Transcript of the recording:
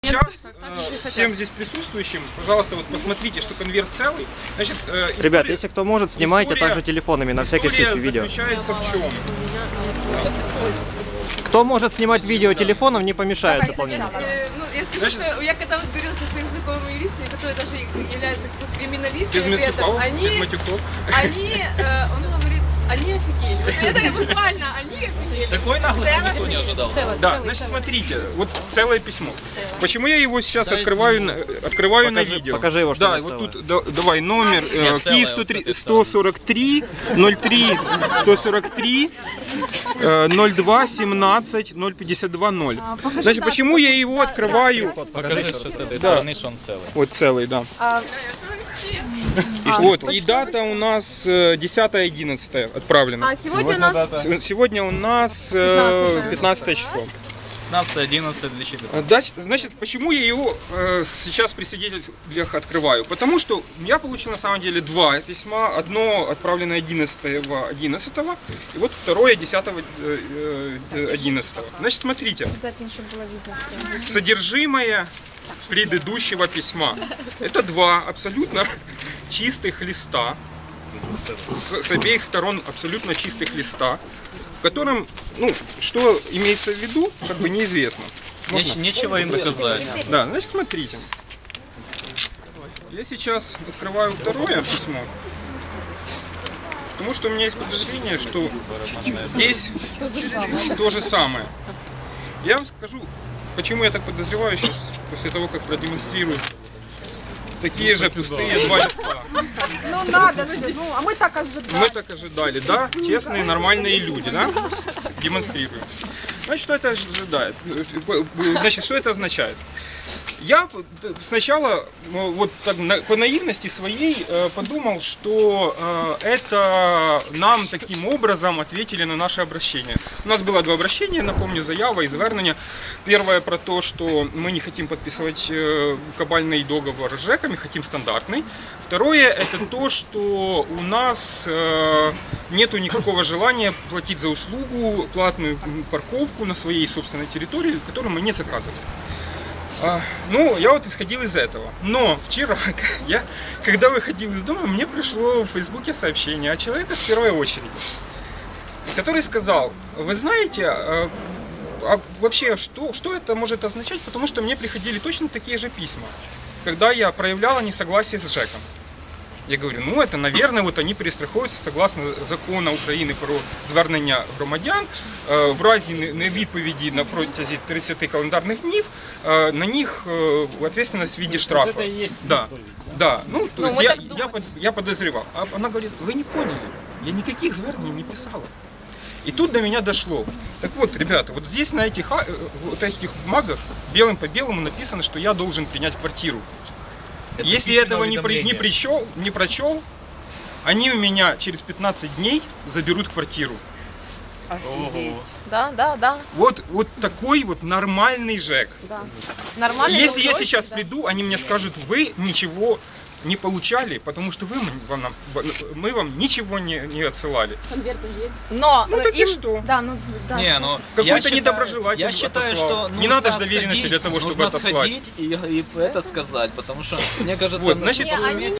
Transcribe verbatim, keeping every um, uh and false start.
Сейчас э, всем здесь присутствующим, пожалуйста, вот посмотрите, что конверт целый. Значит, э, история, Ребят, если кто может, снимайте история, также телефонами на всякий случай видео. Заключается в чем? Кто может снимать видео телефоном, не помешает дополнительно. Ну, я скажу, что я когда вот говорила со своими знакомыми юристами, которые даже являются криминалистами, при этом, они, они, э, он говорит, они офигели. Вот это буквально, они офигели. Такой наглости никто не ожидал. Да, значит, смотрите, вот целое письмо. Почему я его сейчас открываю, открываю на видео? Покажи его, что да, вот тут да, давай номер э, Киев сто сорок три ноль три сто сорок три ноль два семнадцать ноль пятьдесят два ноль. Значит, почему я его открываю? Покажи, что с этой стороны, что он целый. Вот целый, да. И вот, и дата у нас десятое одиннадцатое отправлена. А сегодня у нас... Сегодня у нас э, пятнадцатое число. пятнадцатое одиннадцатое две тысячи четырнадцатого. Значит, почему я его э, сейчас при свидетелях открываю? Потому что я получил на самом деле два письма. Одно отправлено одиннадцатого одиннадцатого, и вот второе десятого одиннадцатого. Значит, смотрите. Содержимое предыдущего письма. Это два абсолютно чистых листа. С, с обеих сторон абсолютно чистых листа, в котором, ну, что имеется в виду, как бы неизвестно. Можно? Нечего им доказать. Да, значит, смотрите. Я сейчас открываю второе письмо, потому что у меня есть подозрение, что здесь то же самое. Я вам скажу, почему я так подозреваю сейчас, после того, как продемонстрирую такие же пустые два листа. Ну надо же, ну, а мы так ожидали. Мы так ожидали, да? Честные, нормальные люди, да? Демонстрируем. Значит, что это ожидает? Значит, что это означает? Я сначала, вот так, по наивности своей, подумал, что это нам таким образом ответили на наше обращение. У нас было два обращения, напомню, заява и звернення. Первое про то, что мы не хотим подписывать кабальный договор с ЖЭКами, хотим стандартный. Второе, это то, что у нас нету никакого желания платить за услугу, платную парковку на своей собственной территории, которую мы не заказывали. А, ну, я вот исходил из этого. Но вчера, я, когда выходил из дома, мне пришло в Фейсбуке сообщение от человека в первой очереди, который сказал: вы знаете, а, а вообще, что, что это может означать, потому что мне приходили точно такие же письма, когда я проявляла несогласие с ЖЭКом. Я говорю, ну это, наверное, вот они перестраховуються согласно закону України про звернення громадян. В разі невідповіді на протязі тридцати календарних днів на них ответственность в виде штрафа. Да, да. Ну, то есть я, я, я подозревал. А она говорит, вы не поняли, я никаких звернений не писала. И тут до меня дошло. Так вот, ребята, вот здесь на этих, вот этих бумагах белым по белому написано, что я должен принять квартиру. Это Если этого не, при, не, причел, не прочел, они у меня через пятнадцать дней заберут квартиру. Офигеть. Да, да, да. Вот, вот такой вот нормальный ЖЭК. Да. Нормальный. Если я сейчас да. приду, они мне скажут, вы ничего не получали, потому что вы, вам, мы вам ничего не, не отсылали. Конверты есть. Но ну так им... и что? Да, ну, да. Не, ну, какой-то недоброжелатель. Я считаю, что не надо же доверенности для того, чтобы нужно отослать. Сходить и, и это сказать, потому что мне кажется, вот, значит,